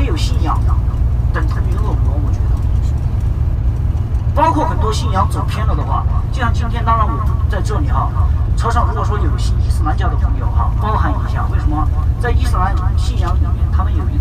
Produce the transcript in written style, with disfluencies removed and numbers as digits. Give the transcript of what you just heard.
没有信仰等同于恶魔，我觉得。包括很多信仰走偏了的话，就像今天，当然我在这里哈，车上如果说有信伊斯兰教的朋友哈，包含一下，为什么在伊斯兰信仰里面，他们有